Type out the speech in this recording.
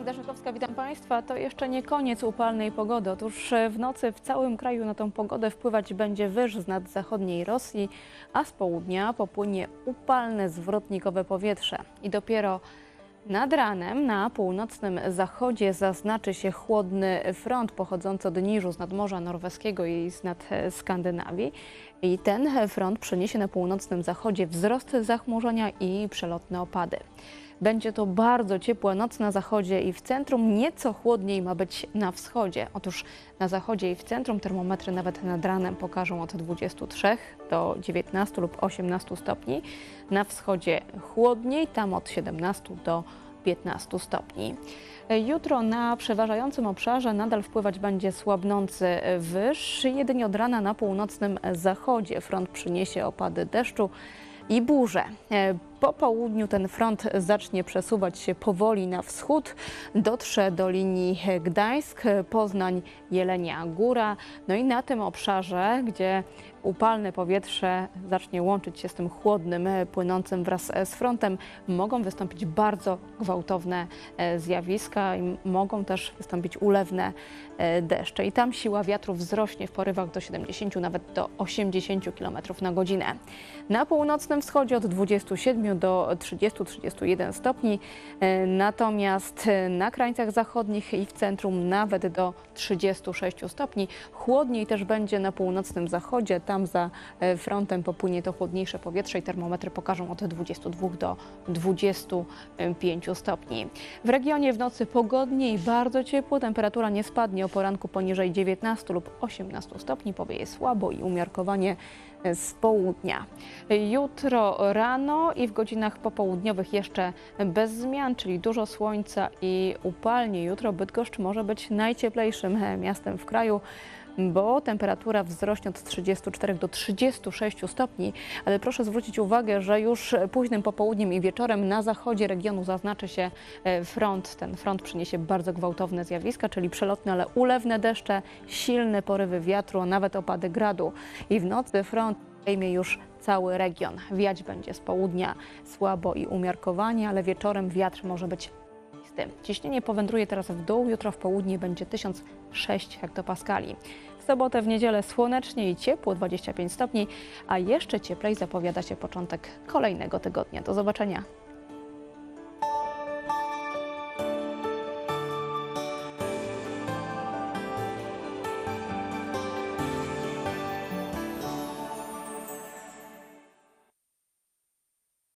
Magda Szakowska, witam Państwa. To jeszcze nie koniec upalnej pogody. Otóż w nocy w całym kraju na tą pogodę wpływać będzie wyż z nad zachodniej Rosji, a z południa popłynie upalne zwrotnikowe powietrze. I dopiero nad ranem na północnym zachodzie zaznaczy się chłodny front pochodzący od niżu z nadmorza norweskiego i z nad Skandynawii. I ten front przyniesie na północnym zachodzie wzrost zachmurzenia i przelotne opady. Będzie to bardzo ciepła noc na zachodzie i w centrum, nieco chłodniej ma być na wschodzie. Otóż na zachodzie i w centrum termometry nawet nad ranem pokażą od 23 do 19 lub 18 stopni. Na wschodzie chłodniej, tam od 17 do 15 stopni. Jutro na przeważającym obszarze nadal wpływać będzie słabnący wyż. Jedynie od rana na północnym zachodzie front przyniesie opady deszczu i burze. Po południu ten front zacznie przesuwać się powoli na wschód, dotrze do linii Gdańsk, Poznań, Jelenia Góra. No i na tym obszarze, gdzie upalne powietrze zacznie łączyć się z tym chłodnym, płynącym wraz z frontem, mogą wystąpić bardzo gwałtowne zjawiska i mogą też wystąpić ulewne deszcze. I tam siła wiatru wzrośnie w porywach do 70, nawet do 80 km na godzinę. Na północnym wschodzie od 27 do 30-31 stopni, natomiast na krańcach zachodnich i w centrum nawet do 36 stopni. Chłodniej też będzie na północnym zachodzie, tam za frontem popłynie to chłodniejsze powietrze i termometry pokażą od 22 do 25 stopni. W regionie w nocy pogodnie i bardzo ciepło, temperatura nie spadnie o poranku poniżej 19 lub 18 stopni, powieje słabo i umiarkowanie z południa. Jutro rano i w godzinach popołudniowych jeszcze bez zmian, czyli dużo słońca i upalnie. Jutro Bydgoszcz może być najcieplejszym miastem w kraju, bo temperatura wzrośnie od 34 do 36 stopni, ale proszę zwrócić uwagę, że już późnym popołudniem i wieczorem na zachodzie regionu zaznaczy się front. Ten front przyniesie bardzo gwałtowne zjawiska, czyli przelotne, ale ulewne deszcze, silne porywy wiatru, a nawet opady gradu. I w nocy front zajmie już cały region. Wiać będzie z południa słabo i umiarkowanie, ale wieczorem wiatr może być. Ciśnienie powędruje teraz w dół, jutro w południe będzie 1006 hektopaskali. W sobotę, w niedzielę słonecznie i ciepło, 25 stopni, a jeszcze cieplej zapowiada się początek kolejnego tygodnia. Do zobaczenia.